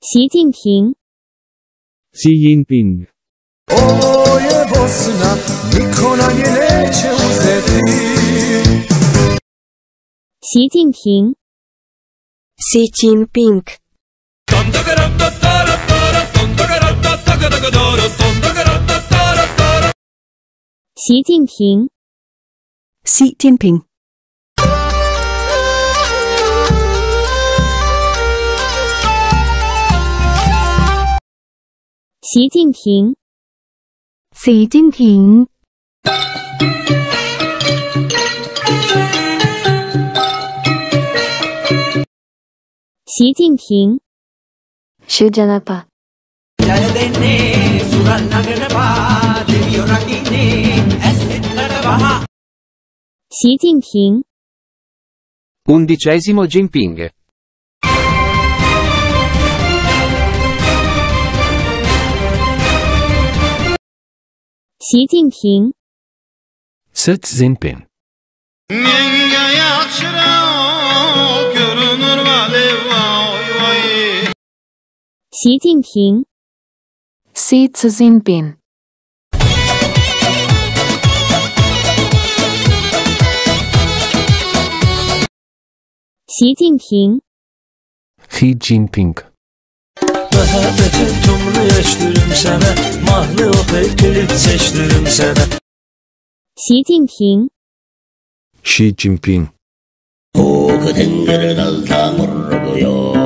习近平 Xi Jinping. Oje Bosna, niko nam je neće uzeti. 习近平 Xi Jinping. 习近平 Xi Jinping. 习近平 Xi Jinping. 习近平 Shujanapa. 习近平 11° Jinping. 习近平 Xi Jinping. 习近平 Xi Jinping. 习近平 Xi Jinping. Məhəbbətin tumunu yaşdırım sənə, mahnı oxuyub gülüb seçdirim sənə. 习近平 Xi Jinping. O qıtın qırıdal tamur qoyur.